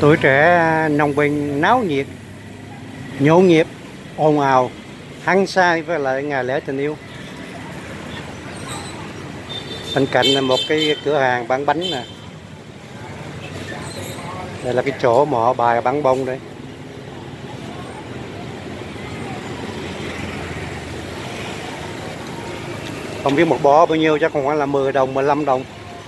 Tuổi trẻ Nông Bình náo nhiệt, nhộn nhịp, ồn ào, hăng say với lại ngày lễ tình yêu. Bên cạnh là một cái cửa hàng bán bánh nè. Đây là cái chỗ mà họ bài bán bông đây. Không biết một bó bao nhiêu, chắc không phải là 10 đồng, 15 đồng.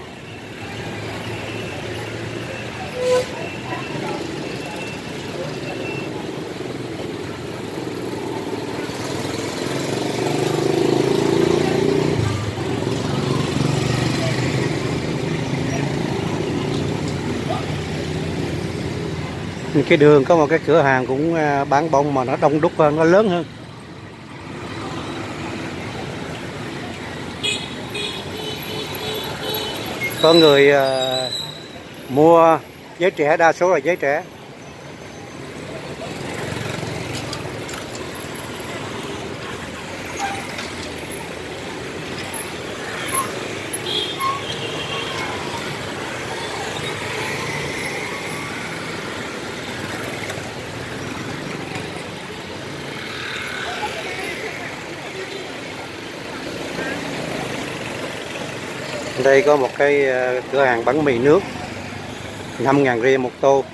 Cái đường có một cái cửa hàng cũng bán bông mà nó đông đúc hơn, nó lớn hơn. Có người mua, giới trẻ, đa số là giới trẻ. Đây có một cái cửa hàng bán mì nước 5.000 riêng một tô.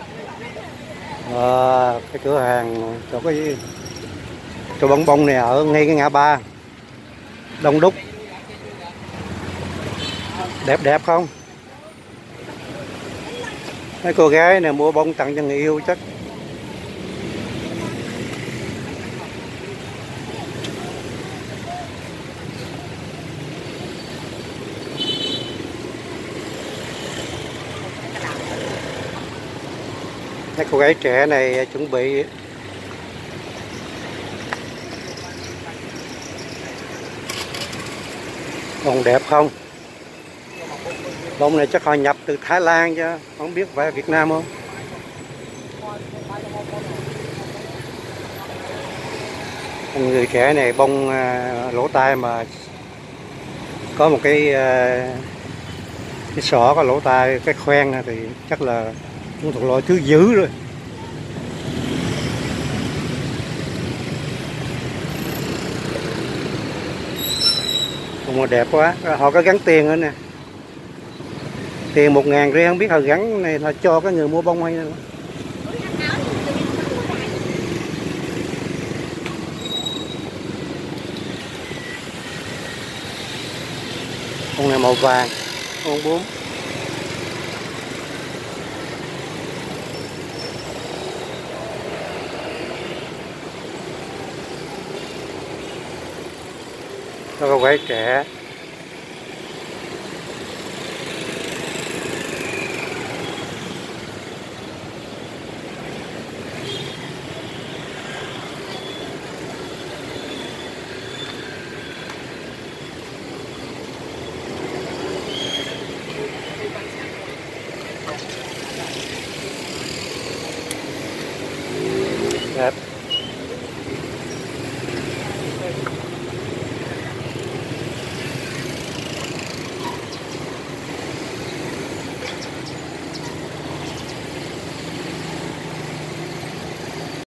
Cái cửa hàng chỗ bong bông này ở ngay cái ngã ba, đông đúc, đẹp đẹp không? Mấy cô gái này mua bông tặng cho người yêu chắc. Các cô gái trẻ này chuẩn bị bông đẹp không? Bông này chắc họ nhập từ Thái Lan chứ không biết phải Việt Nam không. Người trẻ này bông lỗ tai mà có một cái sọ có lỗ tai, cái khoen thì chắc là cũng thuộc loại thứ dữ rồi. Mà đẹp quá, họ có gắn tiền nữa nè, tiền 1.000 riêng, không biết họ gắn này là cho cái người mua bông hay nữa. Con này màu vàng, con 4. Có gái trẻ. Đẹp.